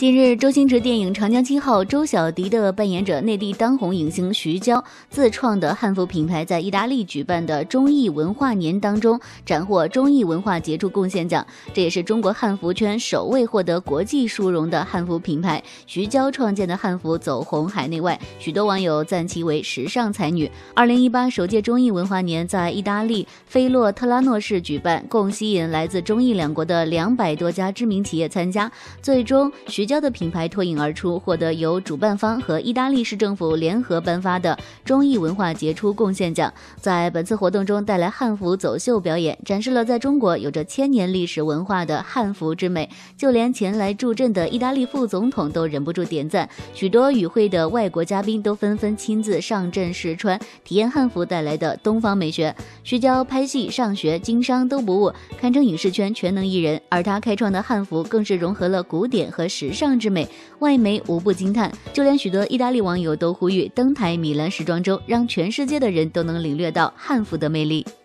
近日，周星驰电影《长江七号》周小迪的扮演者内地当红影星徐娇自创的汉服品牌在意大利举办的中意文化年当中斩获中意文化杰出贡献奖，这也是中国汉服圈首位获得国际殊荣的汉服品牌。徐娇创建的汉服走红海内外，许多网友赞其为时尚才女。2018首届中意文化年在意大利菲洛特拉诺市举办，共吸引来自中意两国的200多家知名企业参加，最终徐娇的品牌脱颖而出，获得由主办方和意大利市政府联合颁发的中意文化杰出贡献奖。在本次活动中带来汉服走秀表演，展示了在中国有着1000年历史文化的汉服之美，就连前来助阵的意大利副总统都忍不住点赞。许多与会的外国嘉宾都纷纷亲自上阵试穿，体验汉服带来的东方美学。徐娇拍戏、上学、经商都不误，堪称影视圈全能艺人，而她开创的汉服更是融合了古典和时尚之美，外媒无不惊叹。就连许多意大利网友都呼吁登台米兰时装周，让全世界的人都能领略到汉服的魅力。